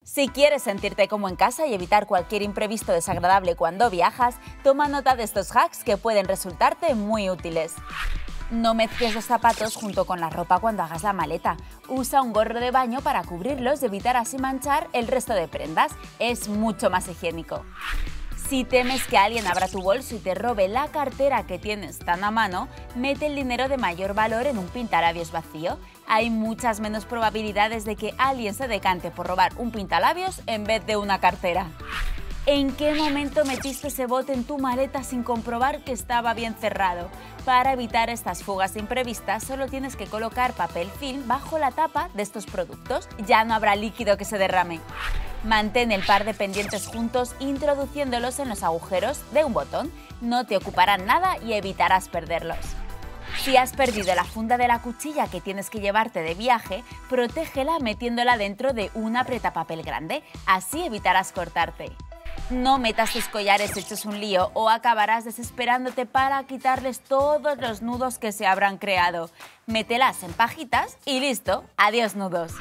Si quieres sentirte como en casa y evitar cualquier imprevisto desagradable cuando viajas, toma nota de estos hacks que pueden resultarte muy útiles. No mezcles los zapatos junto con la ropa cuando hagas la maleta. Usa un gorro de baño para cubrirlos y evitar así manchar el resto de prendas. Es mucho más higiénico. Si temes que alguien abra tu bolso y te robe la cartera que tienes tan a mano, mete el dinero de mayor valor en un pintalabios vacío. Hay muchas menos probabilidades de que alguien se decante por robar un pintalabios en vez de una cartera. ¿En qué momento metiste ese bote en tu maleta sin comprobar que estaba bien cerrado? Para evitar estas fugas imprevistas, solo tienes que colocar papel film bajo la tapa de estos productos. Ya no habrá líquido que se derrame. Mantén el par de pendientes juntos introduciéndolos en los agujeros de un botón. No te ocuparán nada y evitarás perderlos. Si has perdido la funda de la cuchilla que tienes que llevarte de viaje, protégela metiéndola dentro de un apretapapel grande. Así evitarás cortarte. No metas tus collares hechos un lío o acabarás desesperándote para quitarles todos los nudos que se habrán creado. Mételas en pajitas y listo, adiós nudos.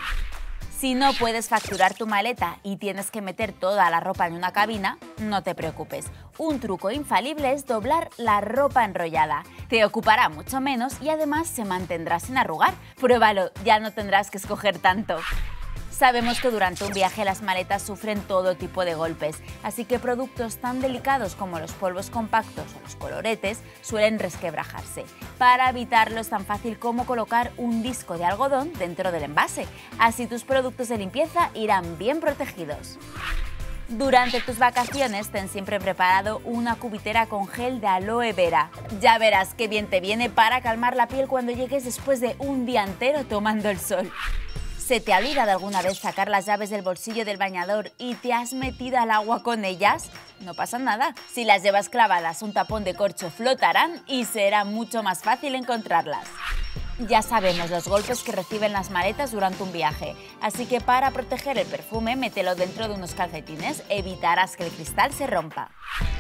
Si no puedes facturar tu maleta y tienes que meter toda la ropa en una cabina, no te preocupes. Un truco infalible es doblar la ropa enrollada. Te ocupará mucho menos y además se mantendrá sin arrugar. Pruébalo, ya no tendrás que escoger tanto. Sabemos que durante un viaje las maletas sufren todo tipo de golpes, así que productos tan delicados como los polvos compactos o los coloretes suelen resquebrajarse. Para evitarlo es tan fácil como colocar un disco de algodón dentro del envase, así tus productos de limpieza irán bien protegidos. Durante tus vacaciones ten siempre preparado una cubitera con gel de aloe vera. Ya verás qué bien te viene para calmar la piel cuando llegues después de un día entero tomando el sol. ¿Se te ha olvidado alguna vez sacar las llaves del bolsillo del bañador y te has metido al agua con ellas? No pasa nada. Si las llevas clavadas, un tapón de corcho flotarán y será mucho más fácil encontrarlas. Ya sabemos los golpes que reciben las maletas durante un viaje, así que para proteger el perfume, mételo dentro de unos calcetines, evitarás que el cristal se rompa.